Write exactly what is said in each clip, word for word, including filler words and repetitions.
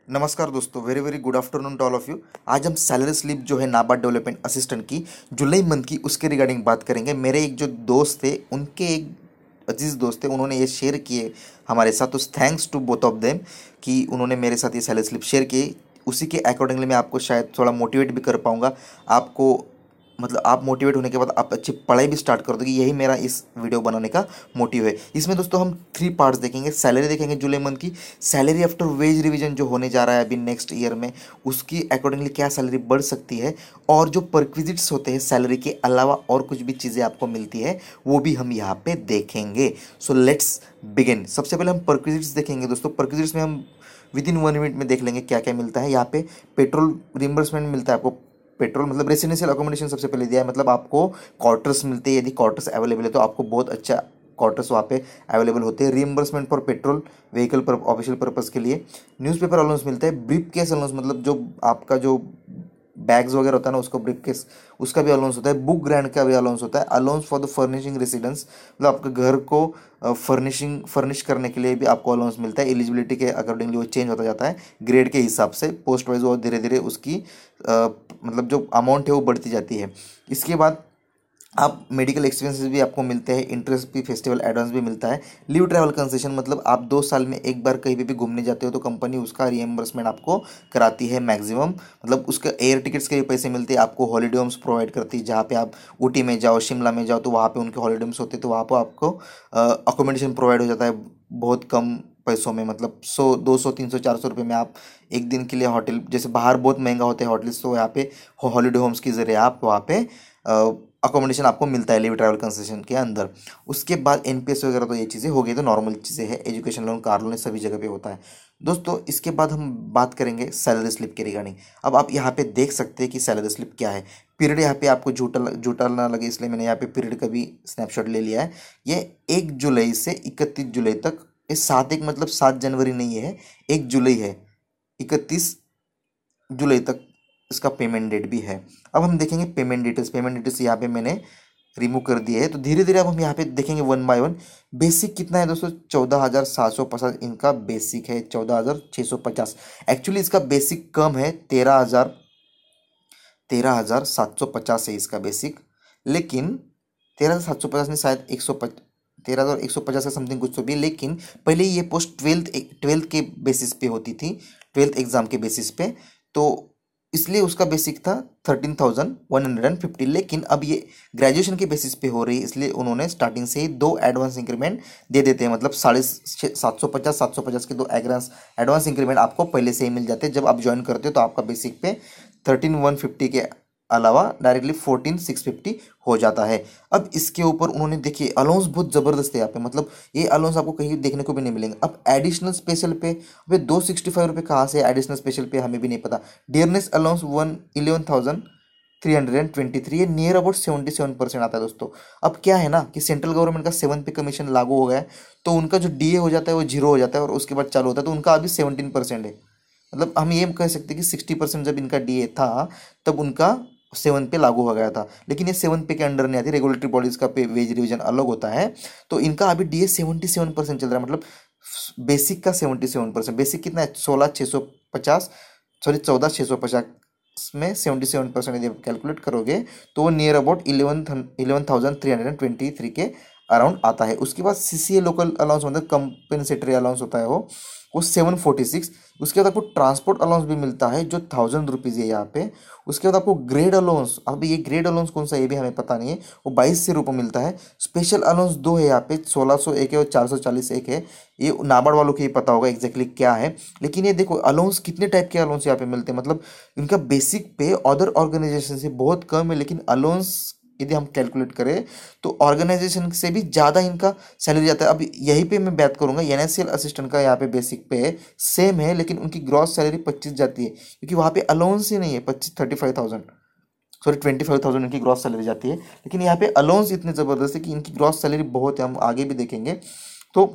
नमस्कार दोस्तों, very very good afternoon to all of you. आज हम सैलरी स्लिप जो है नाबार्ड डेवलपमेंट असिस्टेंट की जुलाई मंथ की उसके रिगार्डिंग बात करेंगे। मेरे एक जो दोस्त थे, उनके एक अजीज दोस्त थे, उन्होंने ये शेयर किए हमारे साथ, तो thanks to both of them कि उन्होंने मेरे साथ ये सैलरी स्लिप शेयर किए। उसी के अकॉर्डिंगली मैं आपको शायद थोड़ा मोटिवेट भी कर पाऊंगा। आपको मतलब आप मोटिवेट होने के बाद आप अच्छी पढ़ाई भी स्टार्ट कर दोगे। यही मेरा इस वीडियो बनाने का मोटिव है। इसमें दोस्तों हम थ्री पार्ट्स देखेंगे। सैलरी देखेंगे जुलाई मंथ की, सैलरी आफ्टर वेज रिवीजन जो होने जा रहा है अभी नेक्स्ट ईयर में, उसकी अकॉर्डिंगली क्या सैलरी बढ़ सकती है, और जो परक्विजिट्स होते हैं सैलरी के अलावा और कुछ भी चीज़ें आपको मिलती है वो भी हम यहाँ पे देखेंगे। So let's begin. सबसे पहले हम परक्विजिट्स देखेंगे दोस्तों। परक्विजिट्स में हम विद इन वन मिनट में देख लेंगे क्या क्या मिलता है। यहाँ पे पेट्रोल रिम्बर्समेंट मिलता है आपको। पेट्रोल मतलब रेसिडेंशियल अकोमोडेशन सबसे पहले दिया है, मतलब आपको क्वार्टर्स मिलते हैं। यदि क्वार्टर्स अवेलेबल है तो आपको बहुत अच्छा क्वार्टर्स वहाँ पे अवेलेबल होते हैं। रीइंबर्समेंट फॉर पेट्रोल व्हीकल पर ऑफिशियल पर्पज़ के लिए। न्यूज़पेपर अलाउंस मिलता है। ब्रीफ केस अलाउंस मतलब जो आपका जो बैग्स वगैरह होता है ना, उसको ब्रीफ केस, उसका भी अलाउंस होता है। बुक ग्रांट का भी अलाउंस होता है। Allowance for the furnishing residence मतलब आपके घर को फर्निशिंग फर्निश करने के लिए भी आपको अलाउंस मिलता है। एलिजिबिलिटी के अकॉर्डिंगली वो चेंज होता जाता है ग्रेड के हिसाब से, पोस्ट वाइज वो धीरे धीरे उसकी अ, मतलब जो अमाउंट है वो बढ़ती जाती है। इसके बाद आप मेडिकल एक्सपेंसेस भी आपको मिलते हैं। इंटरेस्ट भी, फेस्टिवल एडवांस भी मिलता है। लीव ट्रैवल कंसेशन मतलब आप दो साल में एक बार कहीं भी, भी घूमने जाते हो तो कंपनी उसका रिएम्बर्समेंट आपको कराती है मैक्सिमम। मतलब उसके एयर टिकट्स के भी पैसे मिलते हैं आपको। हॉलीडे होम्स प्रोवाइड करती है, जहाँ पे आप ऊटी में जाओ, शिमला में जाओ तो वहाँ पे उनके हॉलीडे होम्स होते हैं, तो वहाँ पर आपको अकोमोडेशन प्रोवाइड हो जाता है बहुत कम पैसों में। मतलब सौ दो सौ तीन सौ चार सौ रुपये में आप एक दिन के लिए होटल, जैसे बाहर बहुत महंगा होते हैं होटल्स, तो यहाँ पे हॉलीडे होम्स के जरिए आप वहाँ पे अकोमोडेशन आपको मिलता है लीव ट्रैवल कंसेशन के अंदर। उसके बाद एनपीएस वगैरह तो ये चीज़ें हो गई, तो नॉर्मल चीज़ें हैं। एजुकेशन लोन, कार लोन सभी जगह पे होता है दोस्तों। इसके बाद हम बात करेंगे सैलरी स्लिप के रिगार्डिंग। अब आप यहाँ पे देख सकते हैं कि सैलरी स्लिप क्या है। पीरियड यहाँ पे आपको झूठा झूठा ना लगे इसलिए मैंने यहाँ पे पीरियड का भी स्नैपशॉट ले लिया है। ये एक जुलाई से इकतीस जुलाई तक, ये सात एक मतलब सात जनवरी नहीं है, एक जुलाई है, इकतीस जुलाई तक इसका पेमेंट डेट भी है। अब हम देखेंगे पेमेंट डिटेल्स। पेमेंट डिटेल्स यहाँ पे मैंने रिमूव कर दिए है, तो धीरे धीरे अब हम यहाँ पे देखेंगे वन बाय वन। बेसिक कितना है दोस्तों? चौदह हज़ार सात सौ पचास इनका बेसिक है। चौदह हज़ार छः सौ पचास एक्चुअली इसका बेसिक कम है। तेरह हज़ार तेरह हज़ार सात सौ पचास है इसका बेसिक, लेकिन तेरह हज़ार सात सौ पचास में शायद एक सौ पच तेरह हज़ार एक सौ पचास का समथिंग कुछ तो भी है। लेकिन पहले ये पोस्ट ट्वेल्थ ट्वेल्थ के बेसिस पे होती थी, ट्वेल्थ एग्जाम के बेसिस पे, तो इसलिए उसका बेसिक था thirteen thousand one hundred and fifty. लेकिन अब ये ग्रेजुएशन के बेसिस पे हो रही है, इसलिए उन्होंने स्टार्टिंग से ही दो एडवांस इंक्रीमेंट दे देते हैं। मतलब साढ़े सात सौ पचास सात सौ पचास के दो एडवांस एडवांस इंक्रीमेंट आपको पहले से ही मिल जाते हैं। जब आप ज्वाइन करते हो तो आपका बेसिक पे थर्टीन वन फिफ्टी के अलावा डायरेक्टली फोर्टीन सिक्स फिफ्टी हो जाता है। अब इसके ऊपर उन्होंने देखिए अलाउंस बहुत ज़बरदस्त है यहाँ पे, मतलब ये अलाउंस आपको कहीं देखने को भी नहीं मिलेंगे। अब एडिशनल स्पेशल पे अबे दो सिक्सटी फाइव रुपये कहाँ से एडिशनल स्पेशल पे हमें भी नहीं पता। Dearness allowance one eleven thousand three hundred and twenty three, ये near about seventy seven percent आता है दोस्तों। अब क्या है ना कि सेंट्रल गवर्नमेंट का सेवन पे कमीशन लागू हो गया है, तो उनका जो डीए हो जाता है वो जीरो हो जाता है और उसके बाद चालू होता है, तो उनका अभी सेवनटीन परसेंट है। मतलब हम ये कह सकते हैं कि सिक्सटी परसेंट जब इनका डीए था तब उनका सेवन पे लागू हो गया था, लेकिन ये सेवन पे के अंडर नहीं आती। रेगुलेटरी बॉडीज का पे वेज रिवीजन अलग होता है, तो इनका अभी डीए सेवेंटी सेवन परसेंट चल रहा है। मतलब बेसिक का सेवेंटी सेवन परसेंट, बेसिक कितना है? सोलह छः सौ पचास, सॉरी चौदह छः सौ पचास में सेवेंटी सेवन परसेंट यदि आप कैलकुलेट करोगे तो वो near about eleven eleven thousand three hundred and twenty three के अराउंड आता है। उसके बाद सीसीए लोकल अलाउंस मतलब कंपेंसेटरी अलाउंस होता है वो वो सेवन फोर्टी सिक्स। उसके बाद आपको ट्रांसपोर्ट अलाउंस भी मिलता है जो थाउजेंड रुपीज़ है यहाँ पे। उसके बाद आपको ग्रेड अलाउंस, अब ये ग्रेड अलाउंस कौन सा है ये भी हमें पता नहीं है, वो बाईस सौ रुपये मिलता है। स्पेशल अलाउंस दो है यहाँ पे, सोलह सौ एक है और चार सौ चालीस एक है। ये नाबार्ड वालों को ही पता होगा एग्जैक्टली क्या है। लेकिन ये देखो अलाउंस कितने टाइप के अलाउंस यहाँ पे मिलते हैं। मतलब इनका बेसिक पे अदर ऑर्गेनाइजेशन से बहुत कम है, लेकिन अलाउंस यदि हम कैलकुलेट करें तो ऑर्गेनाइजेशन से भी ज़्यादा इनका सैलरी जाता है। अब यहीं पे मैं बात करूंगा एनएसएल असिस्टेंट का, यहाँ पे बेसिक पे सेम है लेकिन उनकी ग्रॉस सैलरी पच्चीस जाती है, क्योंकि वहाँ पे अलाउंस ही नहीं है। पच्चीस thirty five thousand sorry twenty five thousand इनकी ग्रॉस सैलरी जाती है, लेकिन यहाँ पे अलाउंस इतने ज़बरदस्त है कि इनकी ग्रॉस सैलरी बहुत है। हम आगे भी देखेंगे। तो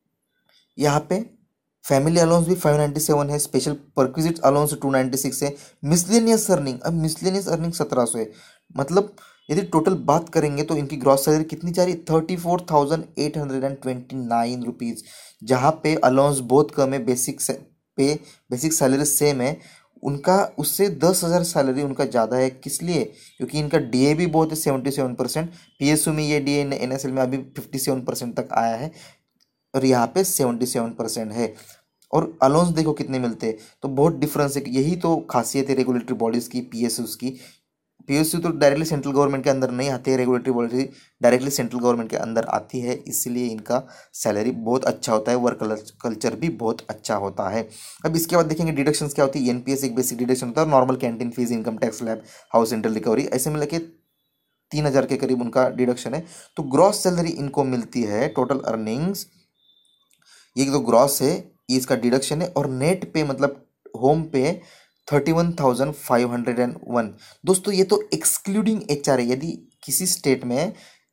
यहाँ पे फैमिली अलाउंस भी फाइव नाइन्टी सेवन है। Special perquisite allowance two ninety six है। मिसलेनियस अर्निंग, अब मिसलेनियस अर्निंग सत्रह सौ है। मतलब यदि टोटल बात करेंगे तो इनकी ग्रॉस सैलरी कितनी जा रही है? Thirty four thousand eight hundred and twenty nine rupees, जहाँ पे अलाउंस बहुत कम है। बेसिक पे बेसिक सैलरी सेम है, उनका उससे दस हज़ार सैलरी उनका ज़्यादा है। किस लिए? क्योंकि इनका डीए भी बहुत है, सेवेंटी सेवन परसेंट। पीएसयू में ये डीए एनएसएल में अभी फिफ्टी सेवन परसेंट तक आया है और यहाँ पे सेवेंटी सेवन परसेंट है। और अलाउंस देखो कितने मिलते हैं, तो बहुत डिफरेंस है। यही तो खासियत है रेगुलेटरी बॉडीज़ की, पीएसयूज़ की। पीएसयू तो डायरेक्टली सेंट्रल गवर्नमेंट के अंदर नहीं आते हैं, regulatory body directly central government के अंदर आती है, इसलिए इनका सैलरी बहुत अच्छा होता है, वर्क कल्चर भी बहुत अच्छा होता है। अब इसके बाद देखेंगे डिडक्शंस क्या होती है। एनपीएस एक बेसिक डिडक्शन होता है, normal canteen fees, income tax slab, house rental recovery, ऐसे मिला के तीन हज़ार के करीब उनका डिडक्शन है। तो ग्रॉस सैलरी इनको मिलती है, टोटल अर्निंग्स ये तो ग्रॉस है, ये इसका डिडक्शन है। और नेट पे मतलब home pay thirty one thousand five hundred and one. दोस्तों ये तो एक्सक्लूडिंग एच आर है। यदि किसी स्टेट में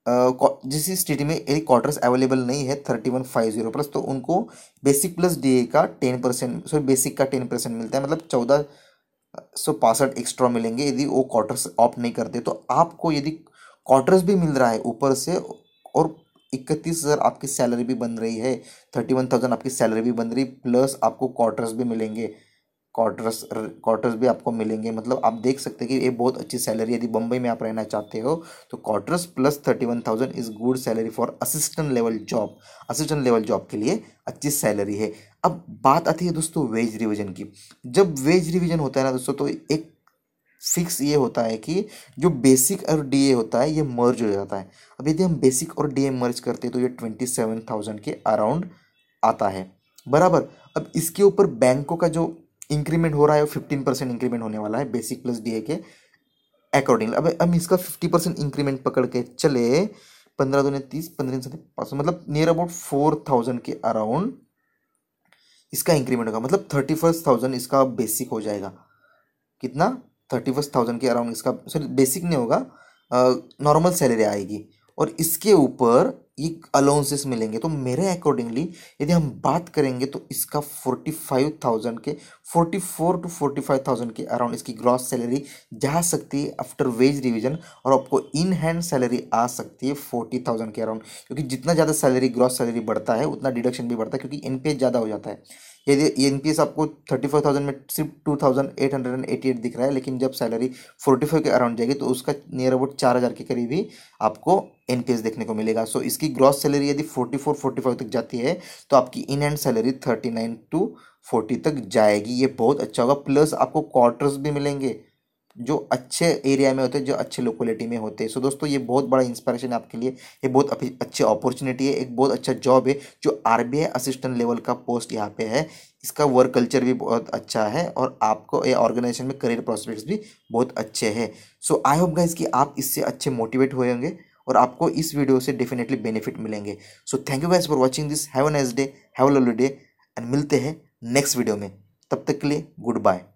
जिस स्टेट में यदि क्वार्टर्स अवेलेबल नहीं है thirty one five zero plus, तो उनको बेसिक प्लस डीए का टेन परसेंट सॉरी बेसिक का टेन परसेंट मिलता है, मतलब चौदह सौ पासठ एक्स्ट्रा मिलेंगे यदि वो क्वार्टर्स ऑप्ट नहीं करते। तो आपको यदि क्वार्टर्स भी मिल रहा है ऊपर से और इकतीस हज़ार आपकी सैलरी भी बन रही है, थर्टी वन थाउजेंड आपकी सैलरी भी बन रही, प्लस आपको क्वार्टर्स भी मिलेंगे, क्वार्टर्स क्वार्टर्स भी आपको मिलेंगे। मतलब आप देख सकते हैं कि ये बहुत अच्छी सैलरी, यदि बम्बई में आप रहना चाहते हो तो quarters plus thirty one thousand is good salary for assistant level job. Assistant level job के लिए अच्छी सैलरी है। अब बात आती है दोस्तों वेज रिविजन की। जब वेज रिविजन होता है ना दोस्तों, तो एक फिक्स ये होता है कि जो बेसिक और डीए होता है ये मर्ज हो जाता है। अब यदि हम बेसिक और डीए मर्ज करते हैं तो ये ट्वेंटी सेवन थाउजेंड के अराउंड आता है, बराबर। अब इसके ऊपर बैंकों का जो इंक्रीमेंट हो रहा है वो फिफ्टीन परसेंट इंक्रीमेंट होने वाला है बेसिक प्लस डीए के अकॉर्डिंग। अब हम इसका फिफ्टी परसेंट इंक्रीमेंट पकड़ के चले, पंद्रह दूने तीस, पंद्रह से पाँच सौ, मतलब नियर अबाउट फोर थाउजेंड के अराउंड इसका इंक्रीमेंट होगा। मतलब थर्टी फर्स्ट थाउजेंड इसका बेसिक हो जाएगा। कितना? थर्टी फर्स्ट थाउजेंड के अराउंड इसका, सॉरी बेसिक नहीं होगा, नॉर्मल सैलरी आएगी। और इसके ऊपर ये अलाउंसेस मिलेंगे। तो मेरे अकॉर्डिंगली यदि हम बात करेंगे तो इसका फोर्टी फाइव थाउजेंड के forty four to forty five thousand के अराउंड इसकी ग्रॉस सैलरी जा सकती है आफ्टर वेज रिवीजन। और आपको इन हैंड सैलरी आ सकती है फोर्टी थाउजेंड के अराउंड, क्योंकि जितना ज़्यादा सैलरी ग्रॉस सैलरी बढ़ता है उतना डिडक्शन भी बढ़ता है, क्योंकि एनपीएस ज़्यादा हो जाता है। यदि एनपीएस आपको थर्टी फोर थाउजेंड में सिर्फ two thousand eight hundred and eighty eight दिख रहा है, लेकिन जब सैलरी फोर्टी फाइव के अराउंड जाएगी तो उसका नियर अबाउट चार हज़ार के करीब ही आपको एनपीएस देखने को मिलेगा। सो इसकी ग्रॉस सैलरी यदि फोर्टी फोर फोर्टी फाइव तक जाती है तो आपकी in hand salary thirty nine to forty तक जाएगी। ये बहुत अच्छा होगा। प्लस आपको क्वार्टर्स भी मिलेंगे जो अच्छे एरिया में होते हैं, जो अच्छे लोकेलिटी में होते हैं। सो दोस्तों ये बहुत बड़ा इंस्पिरेशन है आपके लिए, ये बहुत अच्छी अपॉर्चुनिटी है, एक बहुत अच्छा जॉब है जो आरबीआई असिस्टेंट लेवल का पोस्ट यहाँ पे है। इसका वर्क कल्चर भी बहुत अच्छा है और आपको ये ऑर्गेनाइजेशन में करियर प्रोस्पेक्ट्स भी बहुत अच्छे हैं। सो आई होप गाइस कि आप इससे अच्छे मोटिवेट होंगे और आपको इस वीडियो से डेफिनेटली बेनिफिट मिलेंगे। So thank you guys for watching this. Have a nice day, have a lovely day, and मिलते हैं नेक्स्ट वीडियो में। तब तक के लिए गुड बाय।